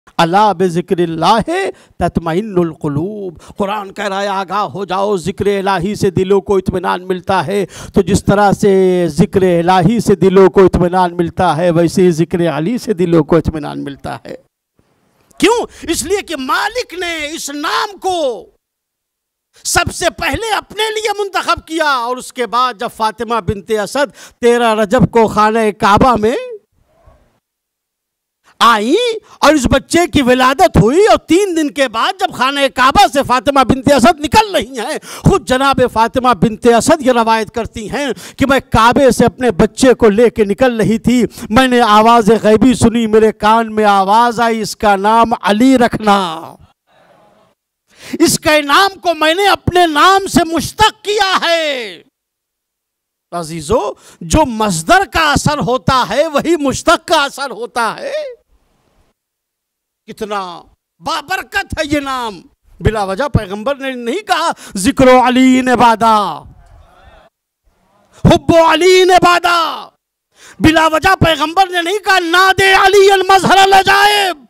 अला बिज़िक्रिल्लाह तत्मइन्नुल क़ुलूब। कुरान कह रहा है आगाह हो जाओ, ज़िक्र इलाही से दिलों को इत्मीनान मिलता है। तो जिस तरह से ज़िक्र इलाही से दिलों को इत्मीनान मिलता है, वैसे ही ज़िक्र अली से दिलों को इत्मीनान मिलता है। क्यों? इसलिए कि मालिक ने इस नाम को सबसे पहले अपने लिए मुंतखब किया, और उसके बाद जब फातिमा बिनते असद 13 रजब को खाना काबा में आई और इस बच्चे की विलादत हुई, और 3 दिन के बाद जब खाना काबा से फातिमा बिनते असद निकल रही हैं, खुद जनाब फातिमा बिनते असद ये रवायत करती हैं कि मैं काबे से अपने बच्चे को लेके निकल रही थी, मैंने आवाज़ गैबी सुनी, मेरे कान में आवाज़ आई, इसका नाम अली रखना। इसके नाम को मैंने अपने नाम से मुश्तक किया है। अजीजों, जो मस्दर का असर होता है वही मुश्तक का असर होता है। कितना बाबरकत है ये नाम। बिला वजह पैगंबर ने नहीं कहा जिक्रो अली ने बादा, हुब्बो अली ने बादा। बिला वजह पैगंबर ने नहीं कहा नादे अली अल मजहर अल अजाइब।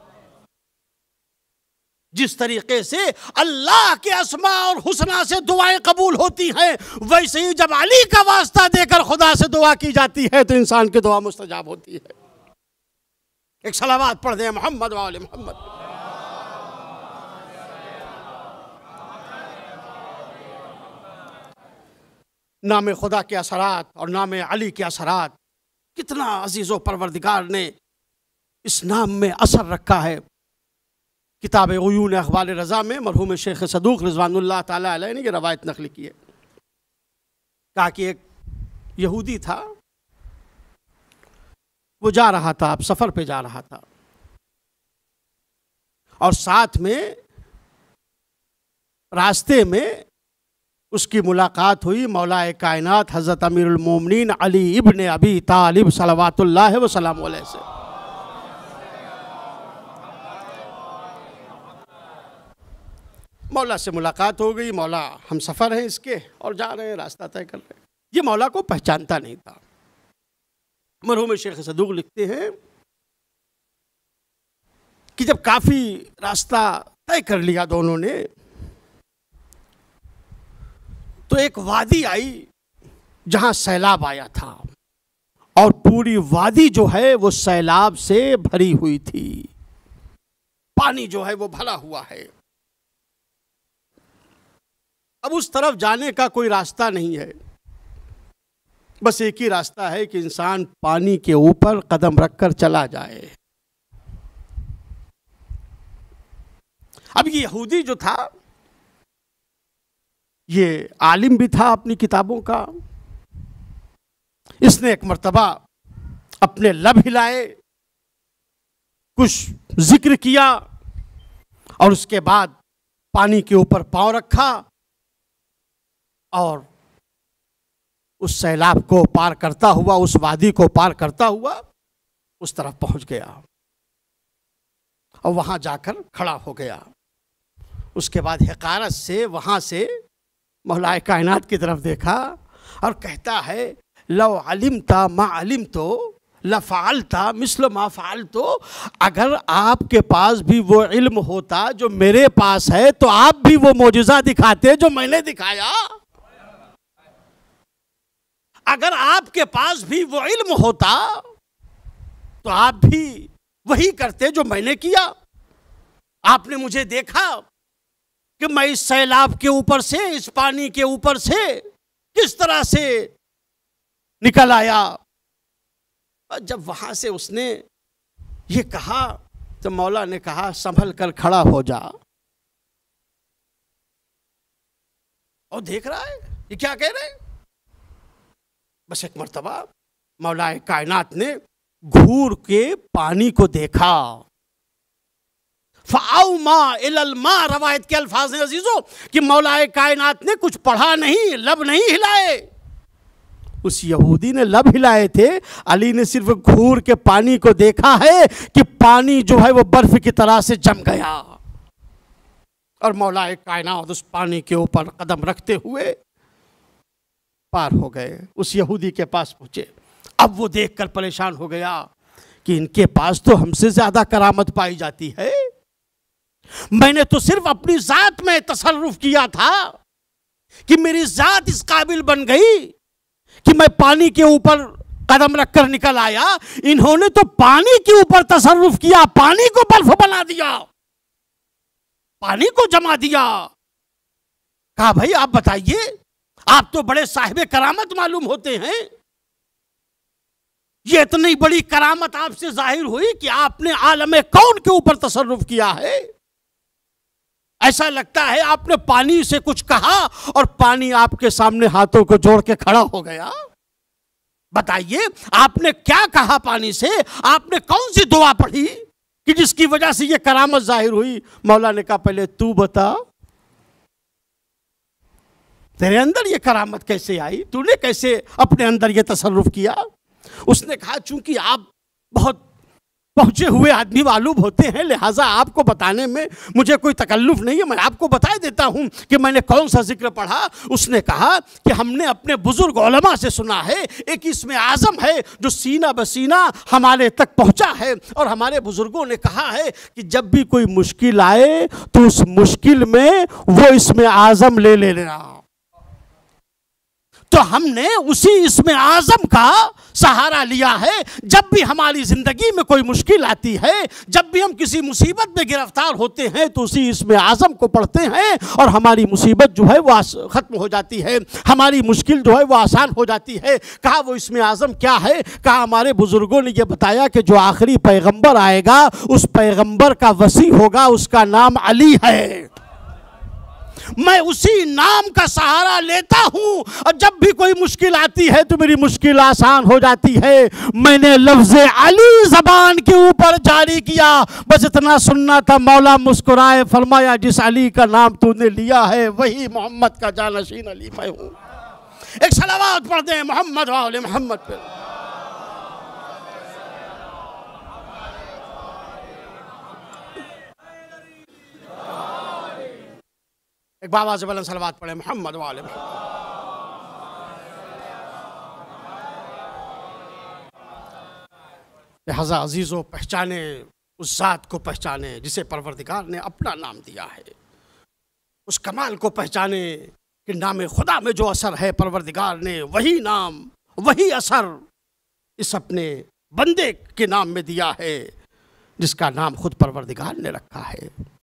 जिस तरीके से अल्लाह के अस्मा और हुस्ना से दुआएं कबूल होती हैं, वैसे ही जब अली का वास्ता देकर खुदा से दुआ की जाती है तो इंसान की दुआ मुस्तजाब होती है। एक सलावत पढ़ दें मोहम्मद वाले मोहम्मद। नाम खुदा के असरात और नाम अली के असरात, कितना अजीज़ो परवरदिगार ने इस नाम में असर रखा है। किताब उयून अखबार रज़ा में मरहूम शेख सदूक रिज़वानुल्लाह ताला अलैह ने ये रवायत नकल की है। कहा कि एक यहूदी था, वो जा रहा था, अब सफ़र पे जा रहा था, और साथ में रास्ते में उसकी मुलाकात हुई मौलाए कायनात हज़रत अमीरुल मोमिनीन अली इब्न अबी तालिब सलवातुल्लाह व सलाम अलैहि से। मौला से मुलाकात हो गई। मौला हम सफ़र हैं इसके और जा रहे हैं, रास्ता तय कर रहे हैं। ये मौला को पहचानता नहीं था। मरहूम शेख सदूक लिखते हैं कि जब काफ़ी रास्ता तय कर लिया दोनों ने, तो एक वादी आई जहां सैलाब आया था, और पूरी वादी जो है वो सैलाब से भरी हुई थी। पानी जो है वो भरा हुआ है। अब उस तरफ जाने का कोई रास्ता नहीं है, बस एक ही रास्ता है कि इंसान पानी के ऊपर कदम रखकर चला जाए। अब ये यहूदी जो था, ये आलिम भी था अपनी किताबों का। इसने एक मर्तबा अपने लब हिलाए, कुछ जिक्र किया, और उसके बाद पानी के ऊपर पांव रखा और उस सैलाब को पार करता हुआ, उस वादी को पार करता हुआ उस तरफ पहुंच गया और वहां जाकर खड़ा हो गया। उसके बाद हक़ारत से वहां से मौलाए कायनात की तरफ देखा और कहता है लौ अलिमता मा अलिमतो लफ़अलता मिस्ल मा फ़अलतो। अगर आपके पास भी वो इल्म होता जो मेरे पास है, तो आप भी वो मोजिज़ा दिखाते जो मैंने दिखाया। अगर आपके पास भी वो इल्म होता तो आप भी वही करते जो मैंने किया। आपने मुझे देखा कि मैं इस सैलाब के ऊपर से, इस पानी के ऊपर से किस तरह से निकल आया। और जब वहां से उसने ये कहा तो मौला ने कहा संभल कर खड़ा हो जा। और देख रहा है ये क्या कह रहे हैं। बस एक मर्तबा मौलाए कायनात ने घूर के पानी को देखा। फ़ाउमा इलल मा, रवायत के अल्फाज हैं अजीजों कि मौलाए कायनात ने कुछ पढ़ा नहीं, लब नहीं हिलाए। उस यहूदी ने लब हिलाए थे, अली ने सिर्फ घूर के पानी को देखा है कि पानी जो है वो बर्फ की तरह से जम गया। और मौलाए कायनात उस पानी के ऊपर कदम रखते हुए पार हो गए, उस यहूदी के पास पहुंचे। अब वो देखकर परेशान हो गया कि इनके पास तो हमसे ज्यादा करामत पाई जाती है। मैंने तो सिर्फ अपनी जात में तसर्रुफ किया था कि मेरी जात इस काबिल बन गई कि मैं पानी के ऊपर कदम रखकर निकल आया। इन्होंने तो पानी के ऊपर तसर्रुफ किया, पानी को बर्फ बना दिया, पानी को जमा दिया। कहा भाई आप बताइए, आप तो बड़े साहिब करामत मालूम होते हैं, ये इतनी बड़ी करामत आपसे जाहिर हुई कि आपने आलम कौन के ऊपर तसर्रुफ किया है। ऐसा लगता है आपने पानी से कुछ कहा और पानी आपके सामने हाथों को जोड़ के खड़ा हो गया। बताइए आपने क्या कहा पानी से, आपने कौन सी दुआ पढ़ी कि जिसकी वजह से यह करामत जाहिर हुई। मौला ने कहा पहले तू बता, तेरे अंदर यह करामत कैसे आई, तूने कैसे अपने अंदर यह तसर्रुफ किया। उसने कहा चूंकि आप बहुत पहुंचे हुए आदमी मालूम होते हैं, लिहाजा आपको बताने में मुझे कोई तकल्लुफ नहीं है, मैं आपको बता देता हूं कि मैंने कौन सा जिक्र पढ़ा। उसने कहा कि हमने अपने बुजुर्ग उलमा से सुना है, एक इसमें आज़म है जो सीना बसीना हमारे तक पहुंचा है, और हमारे बुजुर्गों ने कहा है कि जब भी कोई मुश्किल आए तो उस मुश्किल में वो इसमें आज़म ले लेना। तो हमने उसी इसमें आज़म का सहारा लिया है। जब भी हमारी जिंदगी में कोई मुश्किल आती है, जब भी हम किसी मुसीबत में गिरफ्तार होते हैं तो उसी इसमें आज़म को पढ़ते हैं और हमारी मुसीबत जो है वो ख़त्म हो जाती है, हमारी मुश्किल जो है वो आसान हो जाती है। कहा वो इसमें आज़म क्या है। कहा हमारे बुजुर्गों ने यह बताया कि जो आखिरी पैगंबर आएगा उस पैगंबर का वसी होगा, उसका नाम अली है। मैं उसी नाम का सहारा लेता हूं और जब भी कोई मुश्किल आती है तो मेरी मुश्किल आसान हो जाती है। मैंने लफ्ज़ अली ज़बान के ऊपर जारी किया, बस इतना सुनना था। मौला मुस्कुराए, फरमाया जिस अली का नाम तूने लिया है वही मोहम्मद का जानशीन अली मैं हूं। एक सलावत पढ़ दें मोहम्मद वाले मोहम्मद पे। एक बाबा से बुलंद सलवात पढ़े मोहम्मद वाले। लिहाजा अजीज़ों, पहचाने उस ज़ात को, पहचाने जिसे परवरदिगार ने अपना नाम दिया है, उस कमाल को पहचाने कि नाम खुदा में जो असर है परवरदिगार ने वही नाम वही असर इस अपने बंदे के नाम में दिया है जिसका नाम खुद परवरदिगार ने रखा है।